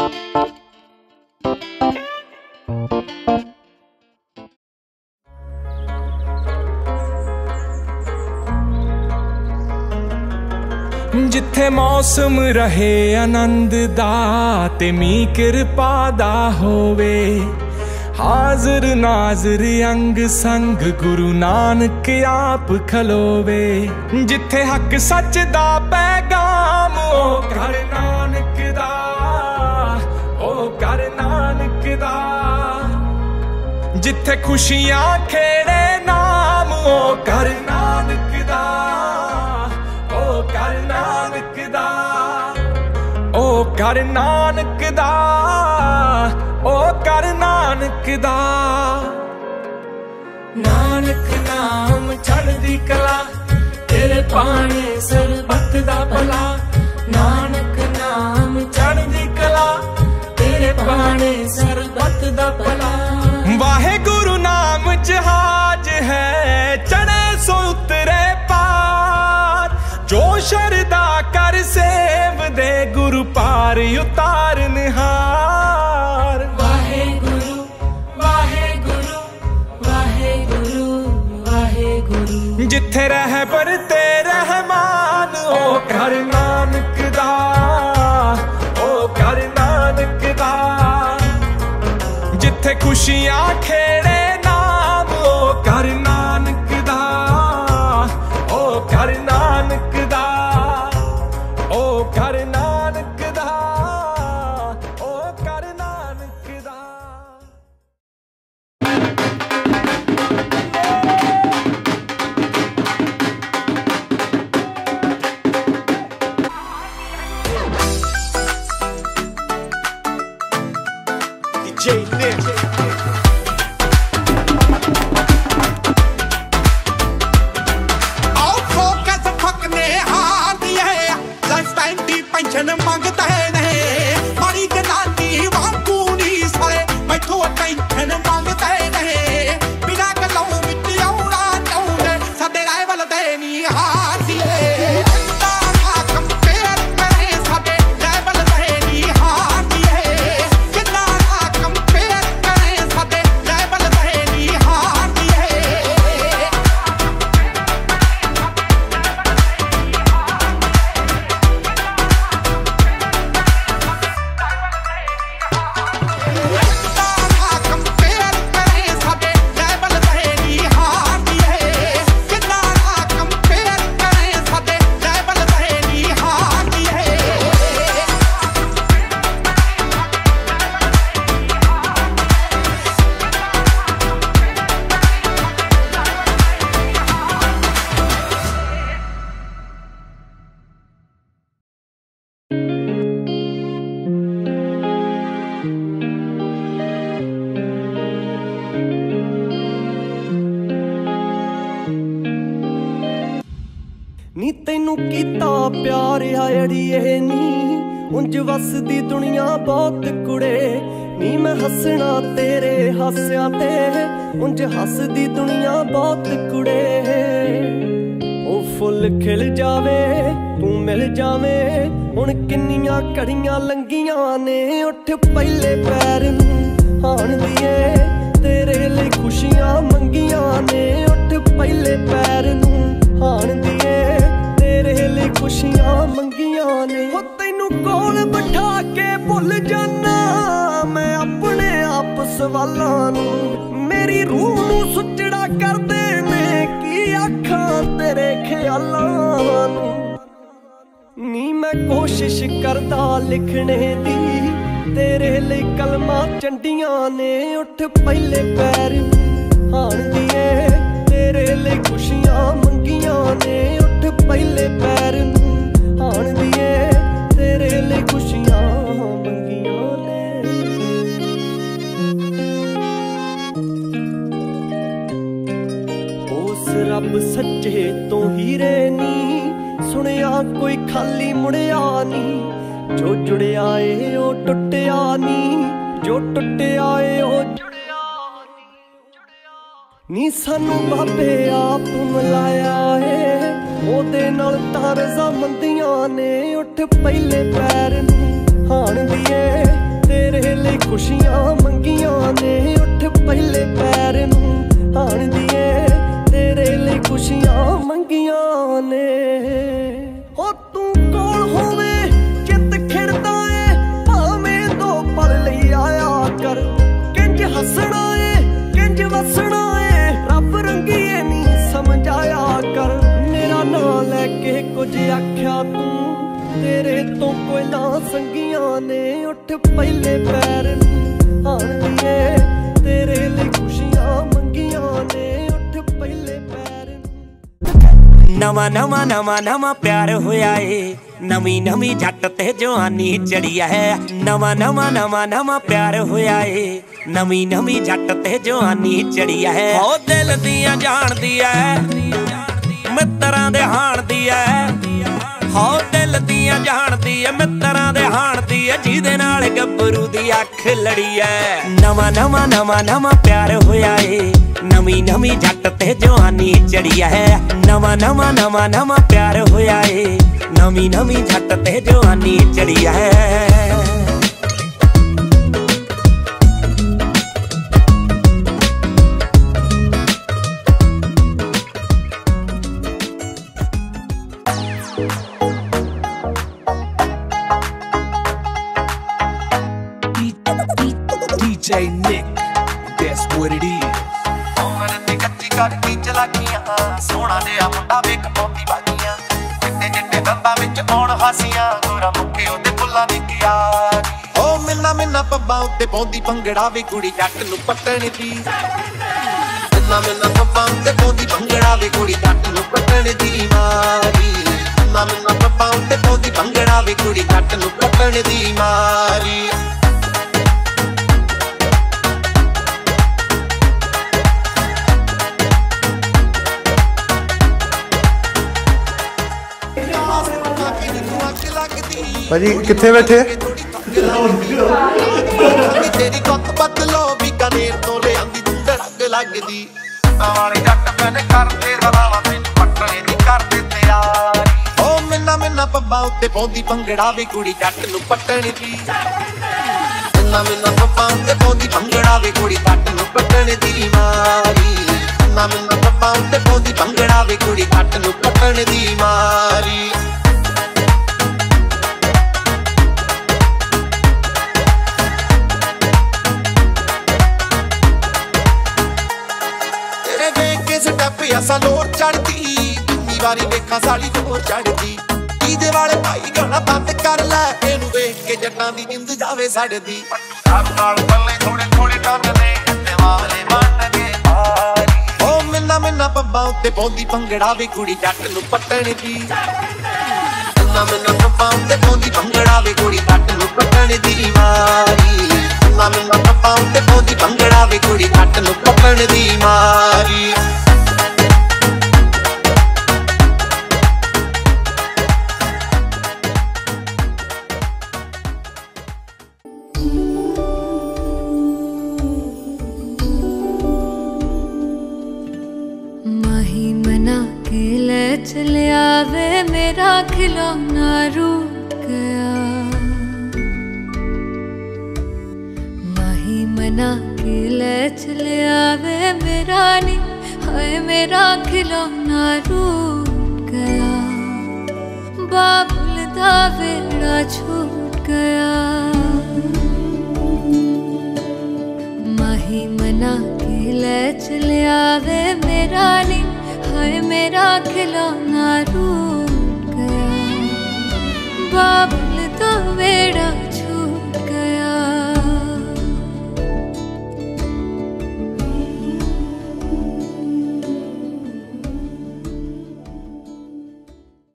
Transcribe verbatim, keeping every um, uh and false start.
जिथे मौसम रहे आनंद दा ते मीं किरपा दा होवे, हाजिर नाजिर अंग संग गुरु नानक आप खलोवे। जिथे हक सच दा पैगाम ओ घर नानक दा, ओ घर नानक दा। जिथे खुशियां खेड़े नाम ओ घर नानक दा, ओ घर नानक दा, ओ घर नानक दा, ओ घर नानक दा। नानक नाम चढ़दी कला, तेरे पाने सरबत दा भला। नानक नाम चढ़दी कला, तेरे पाने सरबत दा भला। वाहे गुरु नाम जहाज है, चढ़े सो उतरे पार। जो शरदा कर सेव दे, गुरु पार उतार निहार। वाहे गुरु वाहे गुरु वाहे गुरु वाहे गुरु। जिथे रह बरते रहमान ओ घर नानक दा, ओ घर नानक दा। जिथे खुशियां खेड़े नाम ओ घर नानक दा, ओ घर नानक दा, ओ घर नानक दा, ओ घर नानक दा। D J Nick पेंशन मंगता है नहीं, मारी जनानी वांगू नी सारे मैथों पेंशन मंगता है नहीं। बिना गलों विच औड़ा चाहुंदे साडे राइवल दे नी हासिए। ना कंपेयर करे साडे राइवल दे नी हासिए। किन्ना ना कंपेयर करे साडे राइवल दे नी हासिए। नी तैनू कीता प्यार अड़िए नी, उंज वसदी दुनिया बहुत कुड़े। नी मैं हसना तेरे हास्यां ते, उंज हसदी दुनिया बहुत कुड़े। ओ फुल खिल जावे तू मिल जावे, हुण किन्नियां घड़ियां लंघियां ने। उठ पहले पैर नूं हाण दिए, तेरे लिए खुशियां मंगियां ने। उठ पहले पैर नूं हाण दिए, तेरे लिए खुशियां मंगियां ने। हो तैनू कोल बिठा के भुल जाना मैं अपने आप सवालां नूं। मेरी रूह नूं सुचड़ा करदे ने की आखां तेरे ख्यालां नूं। नी मैं कोशिश करदा लिखने दी, तेरे लिए कलमां चंडियां ने। उठ पहले पैर हाण दिए, तेरे लिए खुशियां मंगियां ने। उठ पहले पैर हाण दिए, तेरे लिए खुशियां मंगियां ने। उस रब सच्चे तो हीरे नी, सुनिया कोई खाली मुड़िया नी। जो जुड़िया ए ओ टुटिया नी, जो टुटिया ए ओ जुड़िया नी। सानू बाबे आप मिलाया है, ओदे नाल तां रज़ामंदियां ने। उठ पहले पैर हाण दिए, ने उठ पहले पैर आन दिए तेरे लिए खुशियां मंगियां ने उठ पहले पैर। नवा नवा नवा नवा प्यार होया है नवी नवी जट ते जवानी चढ़ी है। नवा नवा नवा नवा प्यार होया है नवी नवी जट ते जवानी चढ़ी है। ओ दिल दियां जान दी है मित्तरां दे हाण दी है। हो दिल दियां जान दी है मित्तरां दे हाण दी है जिहदे नाल गब्बरू दी अख लड़ी है। नवा नवा नवा नवा प्यार होया है नवी नवी जट ते जवानी चढ़ी है। नवा नवा नवा नवा प्यार होया है नवी नवी जट ते जवानी चढ़ी है। D J Nick, that's what it is. ਉਮਰ ਤੇ ਕੱਚੀ ਕਰਦੀ ਚਲਾਕੀਆਂ ਸੋਹਣਾ ਜਿਹਾ ਮੁੰਡਾ ਵੇਖ ਪੌਂਦੀ ਬਾਗੀਆਂ ਚਿੱਟੇ ਚਿੱਟੇ ਦੰਦਾਂ ਵਿੱਚ ਆਉਣ ਹਾਸੀਆਂ ਗੋਰਾ ਮੁੱਕੇ ਉਹਦੇ ਫੁੱਲਾਂ ਦੀ ਕਿਆਰੀ। ਓ ਮਿੰਨਾ ਮਿੰਨਾ ਪੱਬਾਂ ਉੱਤੇ ਪਾਉਂਦੀ ਭੰਗੜਾ ਵੇ ਕੁੜੀ ਜੱਟ ਨੂੰ ਪੱਟਣ ਦੀ। ਮਿੰਨਾ ਮਿੰਨਾ ਪੱਬਾਂ ਉੱਤੇ ਪਾਉਂਦੀ ਭੰਗੜਾ ਵੇ ਕੁੜੀ ਜੱਟ ਨੂੰ ਪੱਟਣ ਦੀ ਮਾਰੀ। ਮਿੰਨਾ ਮਿੰਨਾ ਪੱਬਾਂ ਉੱਤੇ ਪਾਉਂਦੀ ਭੰਗੜਾ ਵੇ ਕੁੜੀ ਜੱਟ ਨੂੰ ਪੱਟਣ ਦੀ ਮਾਰੀ। ਭਾਜੀ ਕਿੱਥੇ ਬੈਠੇ? ਤੇਰੀ ਕੁੱਤ ਬਦਲੋ ਬੀਕਾਨੇਰ ਤੋਂ ਲਿਆਂਦੀ ਤੂੰ ਧੜਕ ਲੱਗਦੀ। ਵਾਲੇ ਜੱਟ ਮੈਨੇ ਕਰਦੇ ਰਵਾਵਾ ਮੈਨੂੰ ਪੱਟਣੇ ਦੀ ਕਰਦੇ ਤਿਆਰੀ। ਓ ਮਿੰਨਾ ਮਿੰਨਾ ਪੱਬਾਂ ਉੱਤੇ ਪਾਉਂਦੀ ਭੰਗੜਾ ਵੇ ਕੁੜੀ ਜੱਟ ਨੂੰ ਪੱਟਣ ਦੀ। ਮਿੰਨਾ ਮਿੰਨਾ ਪੱਬਾਂ ਉੱਤੇ ਪਾਉਂਦੀ ਭੰਗੜਾ ਵੇ ਕੁੜੀ ਜੱਟ ਨੂੰ ਪੱਟਣ ਦੀ ਮਾਰੀ। ਮਿੰਨਾ ਮਿੰਨਾ ਪੱਬਾਂ ਉੱਤੇ ਪਾਉਂਦੀ ਭੰਗੜਾ ਵੇ ਕੁੜੀ ਜੱਟ ਨੂੰ ਪੱਟਣ ਦੀ ਮਾਰੀ। ਅਸਾਂ ਲੋਰ ਚੜਦੀ ਕਿੰਨੀ ਵਾਰੀ ਵੇਖਾਂ ਸਾਲੀ ਲੋਰ ਚੜਦੀ। ਡੀਜੇ ਵਾਲੇ ਭਾਈ ਗਾਣਾ ਬੰਦ ਕਰ ਲੈ ਇਹਨੂੰ ਵੇਖ ਕੇ ਜੱਟਾਂ ਦੀ ਜਿੰਦ ਜਾਵੇ ਸੜਦੀ। ਪੱਟੂ ਨਾਲ ਪੱਲੇ ਥੋੜੇ ਥੋੜੇ ਟੰਗਦੇ ਤੇ ਵਾਲੇ ਬਣ ਕੇ ਭਾਰੀ। ਓ ਮਿੰਨਾ ਮਿੰਨਾ ਪੱਬਾਂ ਉੱਤੇ ਪਾਉਂਦੀ ਭੰਗੜਾ ਵੇ ਕੁੜੀ ਜੱਟ ਨੂੰ ਪੱਟਣ ਦੀ। ਮਿੰਨਾ ਮਿੰਨਾ ਪੱਬਾਂ ਉੱਤੇ ਪਾਉਂਦੀ ਭੰਗੜਾ ਵੇ ਕੁੜੀ ਜੱਟ ਨੂੰ ਪੱਟਣ ਦੀ ਮਾਰੀ। ਮਿੰਨਾ ਮਿੰਨਾ ਪੱਬਾਂ ਉੱਤੇ ਪਾਉਂਦੀ ਭੰਗੜਾ ਵੇ ਕੁੜੀ ਜੱਟ ਨੂੰ ਪੱਟਣ ਦੀ ਮਾਰੀ। चलिया वे मेरा खिलौना रूठ गया। माही मना के ले चलिया वे मेरा नी हाय मेरा खिलौना रूठ गया। बाबुल दा वेड़ा छूट गया। माही मना के ले चलिया वे मेरा नी हाय मेरा खिलौना रूठ